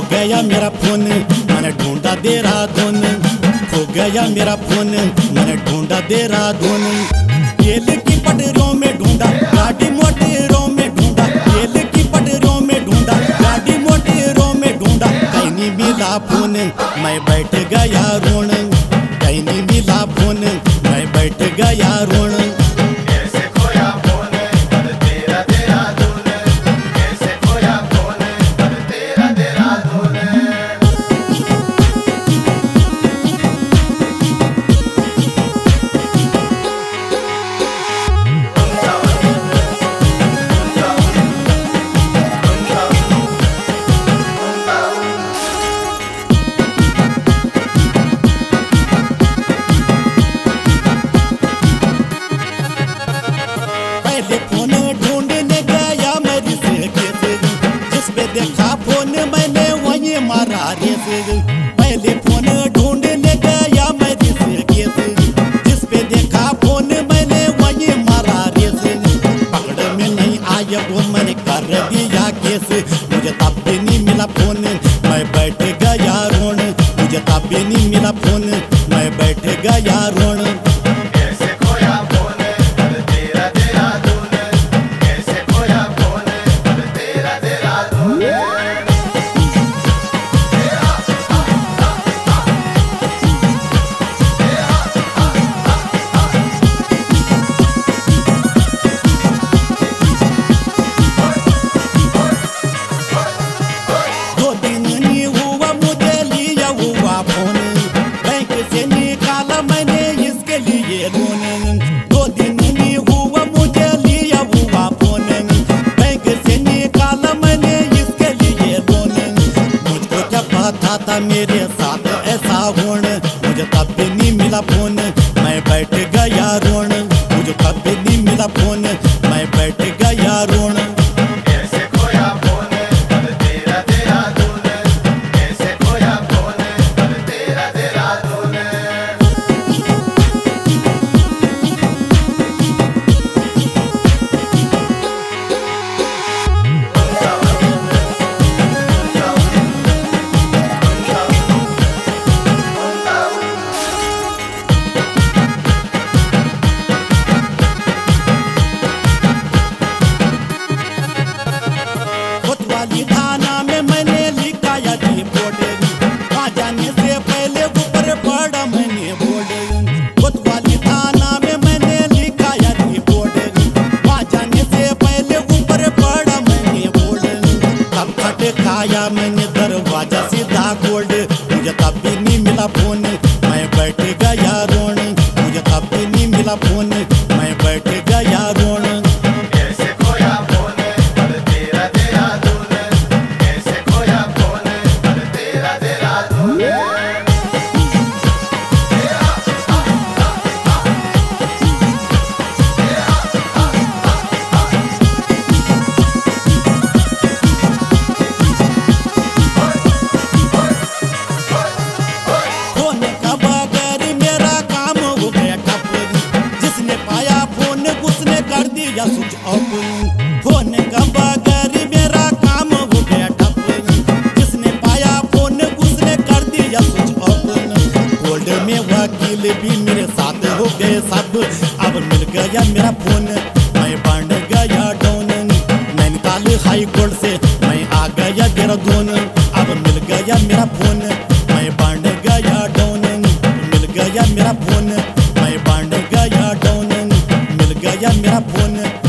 गया मेरा फोन, मैंने ढूंढा देहरादून। खो गया मेरा फोन, मैंने ढूंढा देहरादून। रेल की पटरियों में ढूंढा, गाड़ी मोटरों में ढूंढा। रेल की पटरियों में ढूंढा, गाड़ी मोटरों में ढूंढा। कहीं नहीं मिला फोन, मैं बैठ गया रोण। कहीं नहीं मिला फोन, मैं बैठ गया रोण। फोन ढूंढने गया मैं जिस पे देखा फोन मैंने वही मारा रेस। पहले फोन ढूंढने गया मैं जिस पे देखा फोन मैंने वही मारा रेस। पकड़ में नहीं आया वो मैंने कर दिया केस। मुझे तब भी नहीं मिला फोन, मैं बैठ गया रोण। मुझे तब भी नहीं मिला फोन, मैं बैठ गया रोण। दो दिन नहीं हुआ मुझे लिया हुआ फोन। बैंक से निकाला मैंने इसके लिए लोन। मुझको जब पता था मेरे साथ ऐसा होने, मुझे तब भी नहीं मिला फोन, मैं बैठ गया रोण। मुझे तब भी नहीं मिला फोन, मैं बैठ गया रोण। थाना में मैंने लिखाया थी बोर्ड, वहाँ जाने से पहले ऊपर पड़ा मैंने बोर्ड। कोतवाली थाना में मैंने लिखाया थी बोर्ड, वहाँ जाने से पहले ऊपर पड़ा मैंने बोर्ड। तब खटकाया मैंने दरवाजा सीधा गोल्ड। मुझे तब भी नहीं मिला फोन, मैं बैठ गया रोण। मुझे तब भी नहीं मिला फोन, मैं बैठ गया रोण। स्विच ऑफ फोन का बगैर मेरा काम हो गया ठप। जिसने पाया फोन उसने कर दिया स्विच ऑफ। कोर्ट में वकील भी मेरे साथ हो गए सब। अब मिल गया मेरा फोन, मैं बन गया डाउन। नैनीताल हाई कोर्ट से मैं आ गया देहरादून। अब मिल गया मेरा फोन, मैं बन गया डाउन। मिल गया मेरा फोन, मैं बन गया डाउन। मिल गया मेरा फोन।